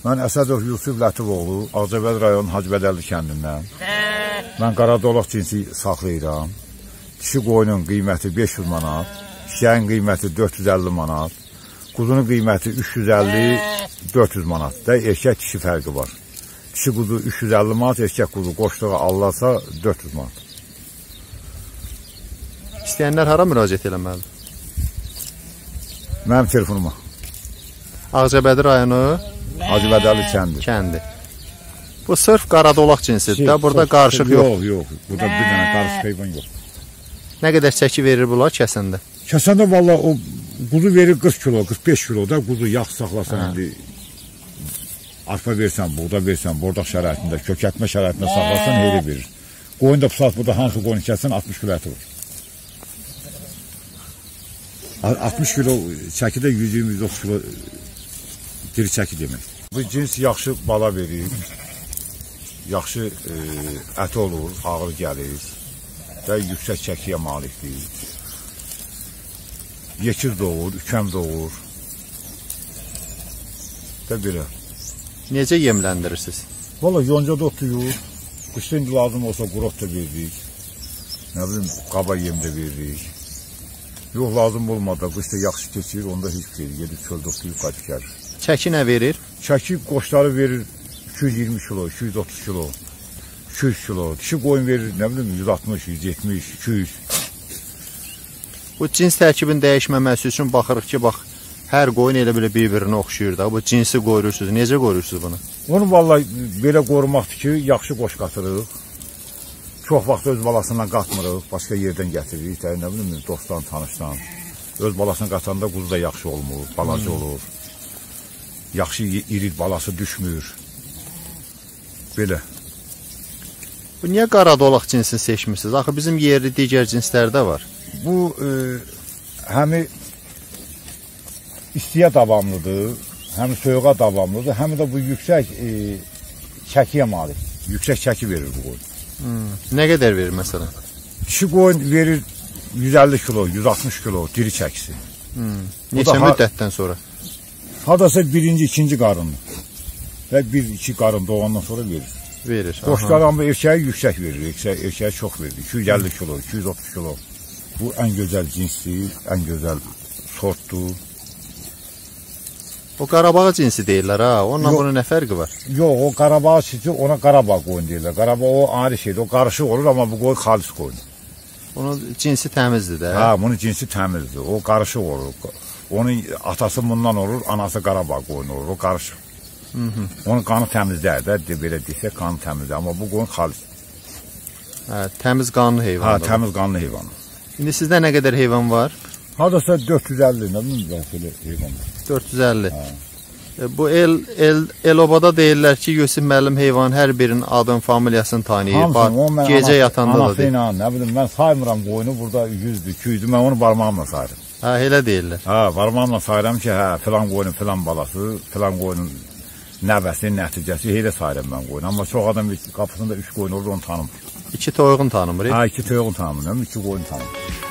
Mən Əsədov Yusuf Lətifoğlu, Ağcabədi rayon Hacbədəlli kəndindən. Mən qaradolaq cinsi saxlayıram. Dişi qoyunun qiyməti 500 manat, şişəyin qiyməti 450 manat, quzunun qiyməti 350-400 manat da erkək dişi fərqi var. Dişi quzu 350 manat, erkək quzu qoşluğa alırsa 400 manat. İstəyənlər hara müraciət eləməlidir? Mənim telefonuma. Ağcabədi rayonu Hacbədəlli kəndi. Bu sırf qaradolaq cinsidir də, burada qarışıq yox. Yox, burada bir dənə qarışıq heyvan yox. Nə qədər çəki verir bunlar kəsəndə? Kəsəndə valla o quzu verir 40 kilo, 45 kilo da quzu yağ saxlasan indi. Arpa versən, buğda versən, bordaq şəraitində, kökətmə şəraitində saxlasan heyri verir. Qoyun da bu saat burada hansı qoyun kəsən 60 kilo əti var. 60 kilo çəkidə 120-130 kilo diri çəki demək. Bu cins yaxşı bala verir, yaxşı əti olur, ağır gəlir və yüksək çəkiyə malikdir. Yekir doğur, ükəm doğur və belə. Necə yemləndirirsiniz? Valla yonca da otuyur, qışda indi lazım olsa qurot da veririk, nə bilim qaba yem də veririk. Yox, lazım olmadı, qışda yaxşı keçir, onda heç bir şey, gedib çöldə otuyub qayıp gəlir. Çəki nə verir? Çəki qoçları verir 220 kilo, 230 kilo, 200 kilo. Dişi qoyun verir, nə bilim 160, 170, 200. Bu cins tərkibin dəyişməməsi üçün baxırıq ki, bax, hər qoyun elə belə bir-birinə oxşuyur da. Bu cinsi qoruyursunuz. Necə qoruyursunuz bunu? Onu vallahi belə qorumaqdır ki, yaxşı qoç qatırıq. Çox vaxt öz balasından qatmırıq, başqa yerdən gətiririk, nə bilim, dostdan, tanışdan. Öz balasını qatanda quzu da yaxşı olmur, balaca olur. Yaxşı iri balası düşmür. Belə. Bu niyə qaradolaq cinsini seçmişsiniz? Axı bizim yerli digər cinslərdə var. Bu həmi istiyə davamlıdır, həmi soyuğa davamlıdır, həmi də bu yüksək çəkiyə malik. Yüksək çəki verir bu qoyun. Nə qədər verir məsələn? Dişi qoyun verir 150 kilo, 160 kilo diri çəkisi. Neçə müddətdən sonra? Hadasa birinci, ikinci qarını və bir-iki qarın doğandan sonra verir. Verir. Qoşlar amma erkəyi yüksək verir, erkəyi çox verir. 250 kilo, 230 kilo. Bu ən gözəl cinsdir, ən gözəl sortdur. O Qarabağ cinsi deyirlər ha, onunla bunun nə fərqi var? Yox, o Qarabağ cinsi, ona Qarabağ qoyun deyirlər. Qarabağ o ayrı şeydir, o qarışıq olur, amma bu qoyun xalis qoyun. Onun cinsi təmizdir də. Ha, bunun cinsi təmizdir, o qarışıq olur. Onun atası bundan olur, anası Qarabağ qoyun olur, o qarışıq. Onun qanı təmizlər də, belə desək, qanı təmizlər, amma bu qoyun xalis. Təmiz qanlı heyvandır. Ha, təmiz qanlı heyvan. İndi sizdə nə qədər heyvan var? Hadasa 450, nə bilim, belə heyvan var. 450. Bu el-obada deyirlər ki, Yusif müəllim heyvan hər birinin adın, familiyasını tanıyır. Gecə yatanda da deyir. Nə bilim, mən saymıram qoyunu, burada 100-dür, 200-dür, mən onu barmağımla sayırım. Ha, elə deyirlər. Ha, barmağımla sayıram ki, hə, filan qoyunun filan balası, filan qoyunun nəvəsi, nəticəsi, elə sayıram mən qoyunu. Amma çox adam qapısında 3 qoyun olur, onu tanımır. 2 toyuğun tanımır. Ha, 2 toyuğun tanımır, 2 qoyun tanımır.